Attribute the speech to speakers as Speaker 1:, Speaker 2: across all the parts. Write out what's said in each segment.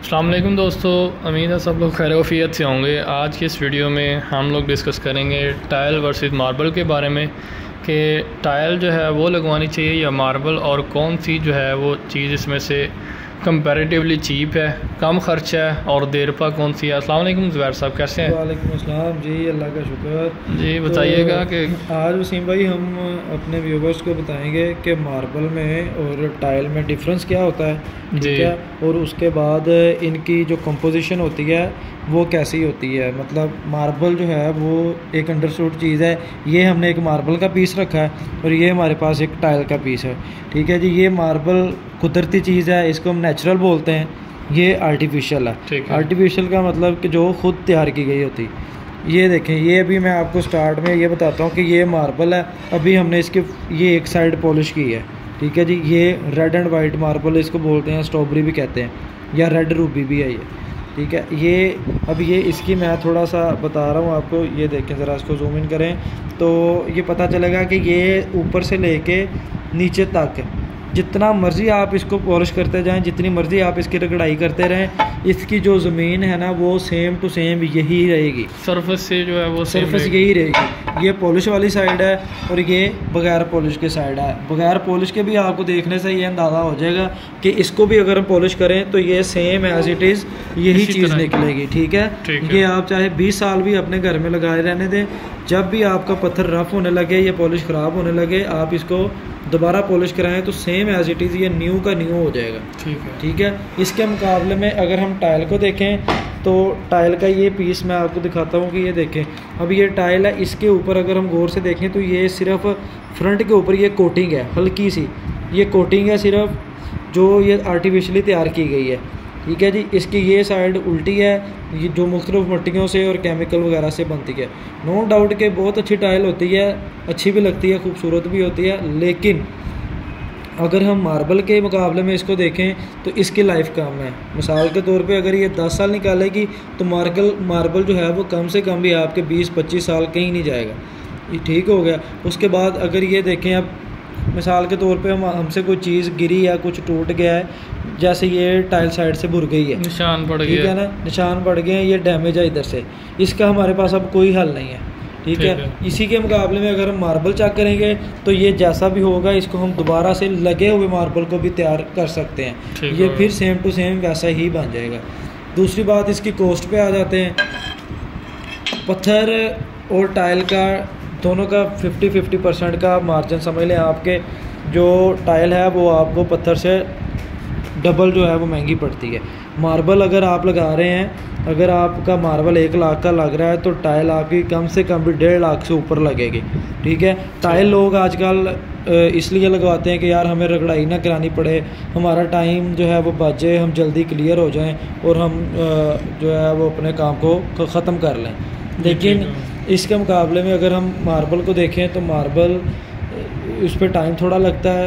Speaker 1: अस्सलाम वालेकुम दोस्तों, उम्मीद है सब लोग खैर वफ़ियत से होंगे। आज की इस वीडियो में हम लोग डिस्कस करेंगे टाइल वर्सेस मार्बल के बारे में कि टाइल जो है वो लगवानी चाहिए या मार्बल, और कौन सी जो है वो चीज़ इसमें से कंपैरेटिवली चीप है, कम खर्च है और देर पा कौन सी है। अस्सलाम वालेकुम ज़ुबैर साहब, कैसे हैं?
Speaker 2: वालेकुम अस्सलाम जी, अल्लाह का शुक्र जी।
Speaker 1: बताइएगा कि
Speaker 2: आज वसीम भाई हम अपने व्यूवर्स को बताएंगे कि मार्बल में और टाइल में डिफरेंस क्या होता है, ठीक है, और उसके बाद इनकी जो कंपोजिशन होती है वो कैसी होती है। मतलब मार्बल जो है वो एक अंडरस्टूड चीज़ है। ये हमने एक मार्बल का पीस रखा है और ये हमारे पास एक टाइल का पीस है, ठीक है जी। ये मार्बल कुदरती चीज़ है, इसको हम नेचुरल बोलते हैं। ये आर्टिफिशियल है। आर्टिफिशियल का मतलब कि जो खुद तैयार की गई होती। ये देखें, ये अभी मैं आपको स्टार्ट में ये बताता हूँ कि ये मार्बल है, अभी हमने इसके ये एक साइड पॉलिश की है, ठीक है जी। ये रेड एंड वाइट मार्बल इसको बोलते हैं, स्ट्रॉबेरी भी कहते हैं या रेड रूबी भी है ये, ठीक है। ये अब ये इसकी मैं थोड़ा सा बता रहा हूँ आपको। ये देखें ज़रा, इसको जूम इन करें तो ये पता चलेगा कि ये ऊपर से लेके नीचे तक जितना मर्ज़ी आप इसको पॉलिश करते जाएं, जितनी मर्ज़ी आप इसकी रगड़ाई करते रहें, इसकी जो ज़मीन है ना वो सेम टू सेम यही रहेगी।
Speaker 1: सरफेस से जो है वो
Speaker 2: सरफेस यही रहेगी। ये पॉलिश वाली साइड है और ये बगैर पॉलिश की साइड है। बगैर पॉलिश के भी आपको देखने से ये अंदाज़ा हो जाएगा कि इसको भी अगर हम पॉलिश करें तो ये सेम एज इट इज़ यही चीज़ निकलेगी, ठीक है। ये आप चाहे 20 साल भी अपने घर में लगाए रहने दें, जब भी आपका पत्थर रफ होने लगे या पॉलिश ख़राब होने लगे, आप इसको दोबारा पॉलिश कराएं तो सेम एज इट इज़ ये न्यू का न्यू हो जाएगा, ठीक है। इसके मुकाबले में अगर हम टाइल को देखें तो टाइल का ये पीस मैं आपको दिखाता हूँ कि ये देखें, अब ये टाइल है, इसके ऊपर अगर हम गौर से देखें तो ये सिर्फ फ्रंट के ऊपर ये कोटिंग है, हल्की सी ये कोटिंग है सिर्फ, जो ये आर्टिफिशियली तैयार की गई है, ठीक है जी। इसकी ये साइड उल्टी है, ये जो मुख्तलिफ मिट्टियों से और केमिकल वगैरह से बनती है। नो डाउट के बहुत अच्छी टाइल होती है, अच्छी भी लगती है, खूबसूरत भी होती है, लेकिन अगर हम मार्बल के मुकाबले में इसको देखें तो इसकी लाइफ कम है। मिसाल के तौर पे अगर ये 10 साल निकालेगी तो मार्बल जो है वो कम से कम भी आपके 20-25 साल कहीं नहीं जाएगा, ये ठीक हो गया। उसके बाद अगर ये देखें, अब मिसाल के तौर पे हमसे कोई चीज़ गिरी या कुछ टूट गया है, जैसे ये टाइल साइड से भुर गई है, निशान पड़ गया, ठीक है ना, निशान पड़ गए हैं, ये डैमेज है इधर से, इसका हमारे पास अब कोई हल नहीं है, ठीक है। इसी के मुकाबले में अगर हम मार्बल चेक करेंगे तो ये जैसा भी होगा इसको हम दोबारा से लगे हुए मार्बल को भी तैयार कर सकते हैं, ये फिर सेम टू सेम वैसा ही बन जाएगा। दूसरी बात, इसकी कॉस्ट पे आ जाते हैं। पत्थर और टाइल का दोनों का 50-50% का मार्जिन समझ लें। आपके जो टाइल है वो आपको पत्थर से डबल जो है वो महंगी पड़ती है। मार्बल अगर आप लगा रहे हैं, अगर आपका मार्बल 1 लाख का लग रहा है तो टाइल आपकी कम से कम भी 1.5 लाख से ऊपर लगेगी, ठीक है। टाइल लोग आजकल इसलिए लगवाते हैं कि यार हमें रगड़ाई ना करानी पड़े, हमारा टाइम जो है वो बचे, हम जल्दी क्लियर हो जाएं और हम जो है वो अपने काम को ख़त्म कर लें। लेकिन इसके मुकाबले में अगर हम मार्बल को देखें तो मार्बल उस पर टाइम थोड़ा लगता है,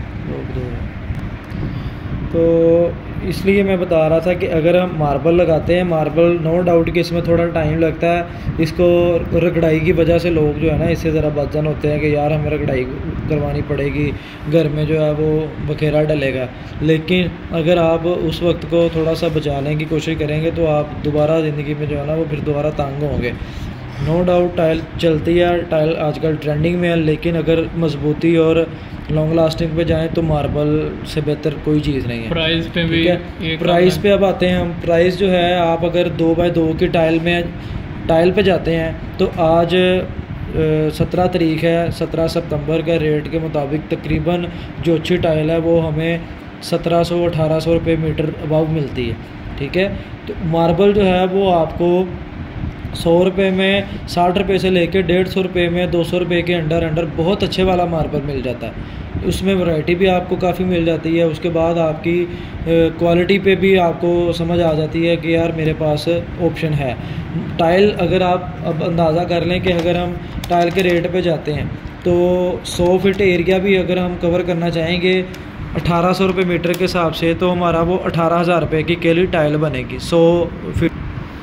Speaker 2: तो इसलिए मैं बता रहा था कि अगर हम मार्बल लगाते हैं, मार्बल नो डाउट कि इसमें थोड़ा टाइम लगता है। इसको रगड़ाई की वजह से लोग जो है ना इससे ज़रा बदजन होते हैं कि यार हमें रगड़ाई करवानी पड़ेगी, घर में जो है वो बखेरा डलेगा। लेकिन अगर आप उस वक्त को थोड़ा सा बचा लेने की कोशिश करेंगे तो आप दोबारा ज़िंदगी में जो है ना वो फिर दोबारा तंग होंगे। नो डाउट टाइल चलती है, टाइल आजकल ट्रेंडिंग में है, लेकिन अगर मजबूती और लॉन्ग लास्टिंग पे जाएं तो मार्बल से बेहतर कोई चीज़ नहीं है।
Speaker 1: प्राइस पे भी,
Speaker 2: प्राइस पे अब आते हैं हम। प्राइस जो है, आप अगर 2x2 की टाइल पे जाते हैं तो आज 17 तारीख है, 17 सितंबर का रेट के मुताबिक तकरीबन जो अच्छी टाइल है वो हमें 1700-1800 रुपये मीटर अबाव मिलती है, ठीक है। तो मार्बल जो है वो आपको 100 रुपये में, 60 रुपये से लेकर 150 रुपये में, 200 रुपये के अंडर बहुत अच्छे वाला मार्बल मिल जाता है। उसमें वैरायटी भी आपको काफ़ी मिल जाती है। उसके बाद आपकी क्वालिटी पे भी आपको समझ आ जाती है कि यार मेरे पास ऑप्शन है। टाइल अगर आप अब अंदाज़ा कर लें कि अगर हम टाइल के रेट पे जाते हैं तो 100 फीट एरिया भी अगर हम कवर करना चाहेंगे 1800 रुपये मीटर के हिसाब से, तो हमारा वो 18,000 रुपये की केली टाइल बनेगी 100 फीट।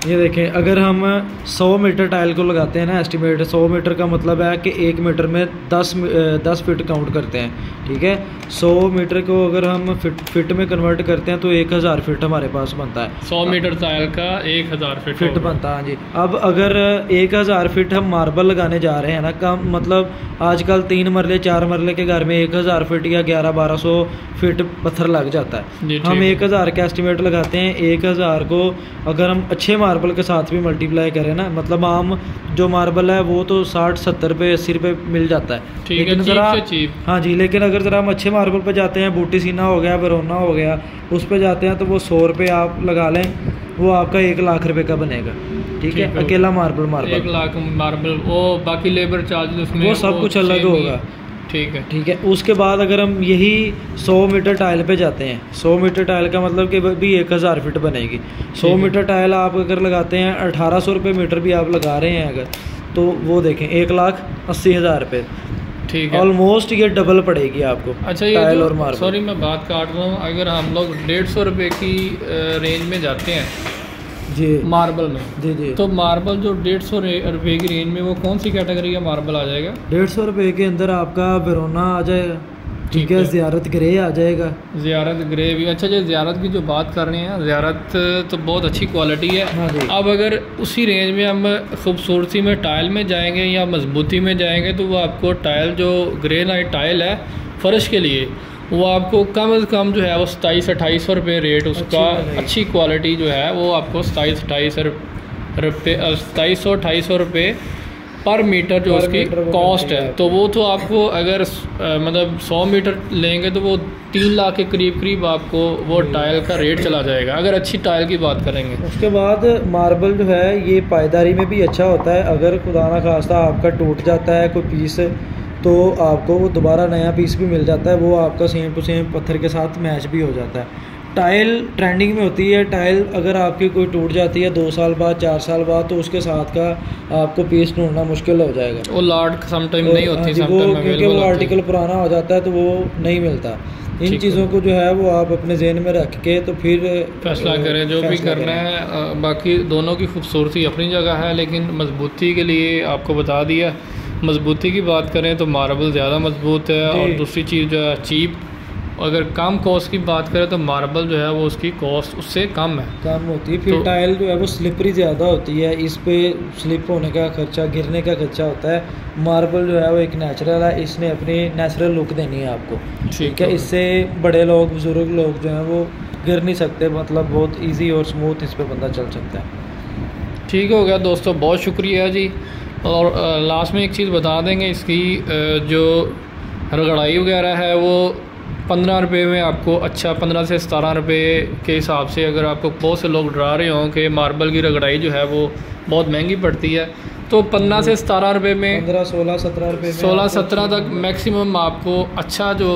Speaker 2: ये देखें, अगर हम 100 मीटर टाइल को लगाते हैं ना, एस्टिमेट 100 मीटर का मतलब है कि 1 मीटर में 10 फीट काउंट करते हैं, ठीक है। 100 मीटर को अगर हम फीट में कन्वर्ट करते हैं तो 1000 फीट हमारे पास बनता है।
Speaker 1: 100 मीटर टाइल का 1000 फीट बनता
Speaker 2: है। हाँ जी। अब अगर 1000 फीट हम मार्बल लगाने जा रहे हैं ना, कम मतलब आजकल 3 मरले 4 मरले के घर में 1000 फीट या 1100-1200 फीट पत्थर लग जाता है। हम 1000 का एस्टिमेट लगाते हैं। 1000 को अगर हम अच्छे मार्बल के साथ भी मल्टीप्लाई करें ना, मतलब आम जो मार्बल है वो तो 60-70 रुपये 80 रुपये मिल जाता है,
Speaker 1: ठीक है, चीप।
Speaker 2: हाँ जी, लेकिन अगर ज़रा हम अच्छे मार्बल पे जाते हैं, बूटी सीना हो गया, वेरोना हो गया, उस पे जाते हैं तो वो 100 रुपये आप लगा लें, वो आपका 1 लाख रुपए का बनेगा, ठीक है। अकेला मार्बल
Speaker 1: 1 लाख मार्बल, वो बाकी लेबर चार्ज उसमें
Speaker 2: वो सब कुछ अलग होगा, ठीक है। उसके बाद अगर हम यही 100 मीटर टाइल पे जाते हैं, 100 मीटर टाइल का मतलब कि भी 1000 फीट बनेगी। 100 मीटर टाइल आप अगर लगाते हैं 1800 रुपये मीटर भी आप लगा रहे हैं अगर, तो वो देखें 1,80,000 रुपये,
Speaker 1: ठीक है।
Speaker 2: ऑलमोस्ट ये डबल पड़ेगी आपको।
Speaker 1: अच्छा, ये टाइल और मार्बल। सॉरी मैं बात काट रहा हूँ, अगर हम लोग 150 रुपये की रेंज में जाते हैं
Speaker 2: जी
Speaker 1: मार्बल में,
Speaker 2: जी,
Speaker 1: तो मार्बल जो 150 रुपये की रेंज में, वो कौन सी कैटेगरी का मार्बल आ जाएगा?
Speaker 2: 150 रुपये के अंदर आपका वेरोना आ जाएगा, ठीक है। ज़ियारत ग्रे आ जाएगा,
Speaker 1: ज़ियारत ग्रे भी। अच्छा, जो ज़ियारत की जो बात कर रहे हैं, ज़ियारत तो बहुत अच्छी क्वालिटी है।
Speaker 2: हाँ जी।
Speaker 1: अब अगर उसी रेंज में हम खूबसूरती में टाइल में जाएंगे या मजबूती में जाएंगे, तो वो आपको टाइल जो ग्रेनाइट टाइल है फर्श के लिए, वो आपको कम से कम जो है वो 2700-2800 रुपये रेट उसका, अच्छी क्वालिटी जो है वो आपको 2700-2800 रुपये पर मीटर जो उसकी कॉस्ट है। तो वो तो आपको अगर मतलब 100 मीटर लेंगे तो वो 3 लाख के करीब आपको वो टाइल का रेट चला जाएगा, अगर अच्छी टाइल की बात करेंगे।
Speaker 2: उसके बाद मार्बल जो है ये पायदारी में भी अच्छा होता है। अगर खुदा ना खास्ता आपका टूट जाता है कोई पीस, तो आपको वो दोबारा नया पीस भी मिल जाता है, वो आपका सेम टू सेम पत्थर के साथ मैच भी हो जाता है। टाइल ट्रेंडिंग में होती है, टाइल अगर आपकी कोई टूट जाती है 2 साल बाद 4 साल बाद, तो उसके साथ का आपको पीस ढूंढना मुश्किल हो जाएगा।
Speaker 1: वो लाट समटाइम नहीं होती,
Speaker 2: क्योंकि वो आर्टिकल पुराना हो जाता है तो वो नहीं मिलता। इन चीज़ों को जो है वो आप अपने ज़हन में रख के तो फिर
Speaker 1: फैसला करें जो भी करना है। बाकी दोनों की खूबसूरती अपनी जगह है, लेकिन मजबूती के लिए आपको बता दिया। मजबूती की बात करें तो मार्बल ज़्यादा मजबूत है, और दूसरी चीज़ जो है चीप, अगर कम कॉस्ट की बात करें तो मार्बल जो है वो उसकी कॉस्ट उससे कम
Speaker 2: होती है। फिर तो टाइल जो है वो स्लिपरी ज़्यादा होती है, इस पे स्लिप होने का खर्चा, गिरने का खर्चा होता है। मार्बल जो है वो एक नेचुरल है, इसने अपनी नेचुरल लुक देनी है आपको, ठीक है। इससे बड़े लोग, बुजुर्ग लोग जो हैं वो गिर नहीं सकते, मतलब बहुत ईजी और स्मूथ इस पर बंदा चल सकता है।
Speaker 1: ठीक हो गया दोस्तों, बहुत शुक्रिया जी। और लास्ट में एक चीज़ बता देंगे, इसकी जो रगड़ाई वगैरह है वो 15 रुपये में आपको, अच्छा 15 से 17 रुपये के हिसाब से, अगर आपको बहुत से लोग डरा रहे हों कि मार्बल की रगड़ाई जो है वो बहुत महंगी पड़ती है, तो 15 से 17 रुपये में,
Speaker 2: 15, 16, 17 रुपये,
Speaker 1: 16-17 तक मैक्सिमम आपको अच्छा जो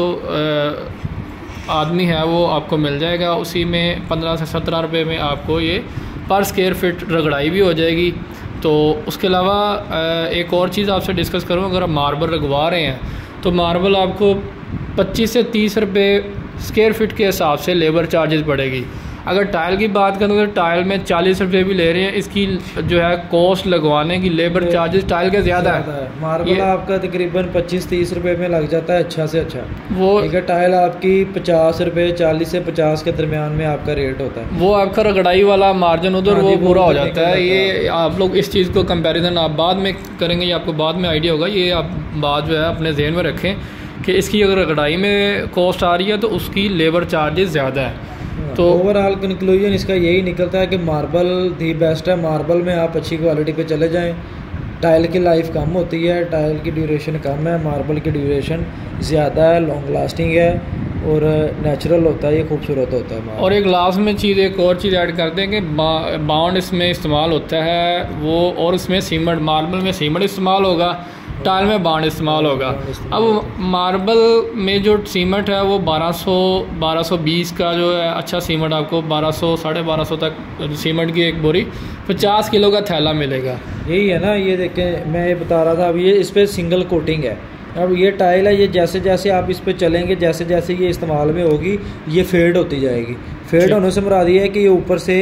Speaker 1: आदमी है वो आपको मिल जाएगा। उसी में 15 से 17 रुपये में आपको ये पर स्क्वायर फिट रगड़ाई भी हो जाएगी। तो उसके अलावा एक और चीज़ आपसे डिस्कस करूँ, अगर आप मार्बल लगवा रहे हैं तो मार्बल आपको 25 से 30 रुपये स्क्वायर फिट के हिसाब से लेबर चार्जेस पड़ेगी। अगर टाइल की बात करें तो टाइल में 40 रुपये भी ले रहे हैं, इसकी जो है कॉस्ट लगवाने की लेबर चार्जेस टाइल के ज़्यादा है।
Speaker 2: मार्बल आपका तकरीबन 25-30 रुपये में लग जाता है अच्छा से अच्छा,
Speaker 1: वो
Speaker 2: टाइल आपकी 50 रुपये, 40 से 50 के दरमियान में आपका रेट होता है।
Speaker 1: वो आपका रगड़ाई वाला मार्जिन उधर वो पूरा हो जाता है। ये आप लोग इस चीज़ को कंपेरिजन आप बाद में करेंगे, ये आपको बाद में आइडिया होगा। ये आप बात जो है अपने जहन में रखें कि इसकी अगर रगड़ाई में कॉस्ट आ रही है तो उसकी लेबर चार्जेस ज़्यादा है। तो
Speaker 2: ओवरऑल कंक्लूजन इसका यही निकलता है कि मार्बल दी बेस्ट है। मार्बल में आप अच्छी क्वालिटी पे चले जाएं। टाइल की लाइफ कम होती है, टाइल की ड्यूरेशन कम है, मार्बल की ड्यूरेशन ज़्यादा है, लॉन्ग लास्टिंग है और नेचुरल होता है, ये खूबसूरत होता है।
Speaker 1: और एक लास्ट में चीज़, एक और चीज़ ऐड कर दें कि बाउंड इसमें इस्तेमाल होता है वो, और इसमें सीमेंट, मार्बल में सीमेंट इस्तेमाल होगा, टाइल में बाउंड इस्तेमाल होगा। अब मार्बल में जो सीमेंट है वो 1220 का जो है अच्छा सीमेंट आपको 1200 1250 तक सीमेंट की एक बोरी 50 किलो का थैला मिलेगा।
Speaker 2: यही है ना, ये देखें मैं ये बता रहा था, अब ये इस पर सिंगल कोटिंग है। अब ये टाइल है, ये जैसे जैसे आप इस पर चलेंगे, जैसे जैसे ये इस्तेमाल में होगी ये फेड होती जाएगी। फेड होने से मुराद ये है कि ये ऊपर से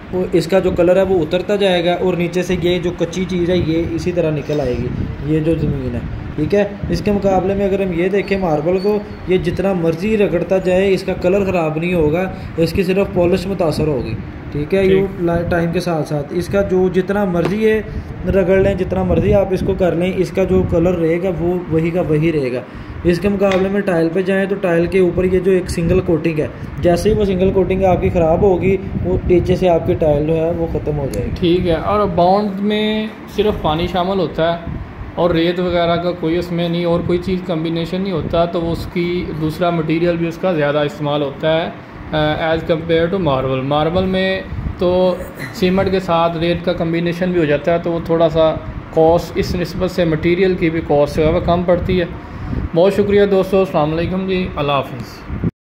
Speaker 2: वो इसका जो कलर है वो उतरता जाएगा और नीचे से ये जो कच्ची चीज़ है ये इसी तरह निकल आएगी, ये जो ज़मीन है, ठीक है। इसके मुकाबले में अगर हम ये देखें मार्बल को, ये जितना मर्ज़ी रगड़ता जाए इसका कलर ख़राब नहीं होगा, इसकी सिर्फ पॉलिश मुतासर होगी, ठीक है। ये टाइम के साथ साथ इसका जो जितना मर्ज़ी है रगड़ लें, जितना मर्ज़ी आप इसको कर लें, इसका जो कलर रहेगा वो वही का वही रहेगा। इसके मुकाबले में टाइल पे जाएं तो टाइल के ऊपर ये जो एक सिंगल कोटिंग है, जैसे ही वो सिंगल कोटिंग आपकी ख़राब होगी वो नीचे से आपकी टाइल जो है वो ख़त्म हो जाएगी,
Speaker 1: ठीक है। और बाउंड में सिर्फ पानी शामिल होता है और रेत वगैरह का कोई उसमें नहीं और कोई चीज़ कम्बिनेशन नहीं होता, तो वो उसकी दूसरा मटेरियल भी उसका ज़्यादा इस्तेमाल होता है as compare to marble. Marble में तो सीमेंट के साथ रेत का कम्बिनेशन भी हो जाता है, तो वो थोड़ा सा कॉस्ट इस निस्बत से मटेरियल की भी कॉस्ट जो है वह कम पड़ती है। बहुत शुक्रिया दोस्तों, अस्सलाम वालेकुम जी, अल्लाह हाफ़िज़।